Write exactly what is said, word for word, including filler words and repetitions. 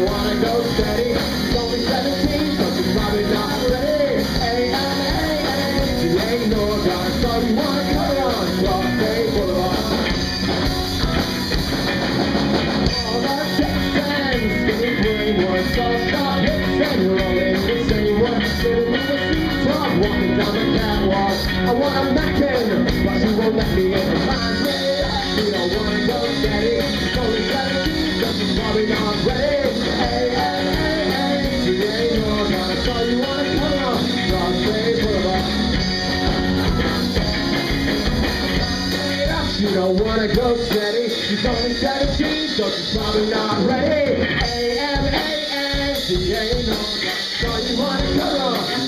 wanna go steady. She's only seventeen, so she's probably not ready. A M A N T A Norgaard, so you wanna cut her on Cross Bay Boulevard. All the Texans, skinny green ones, all shot hips and rolling the same one. Sitting in the seat top, walking down the catwalk. I want a Mackin, but she won't let me in. Reminds me, she don't wanna go steady. She's only seventeen, so she's probably not ready. A M A N T A Norgaard, so you wanna cut her on Cross Bay Boulevard. She don't wanna go steady. She's only seventeen, so she's probably not ready. A M A N T A Norgaard, so you wanna cut her on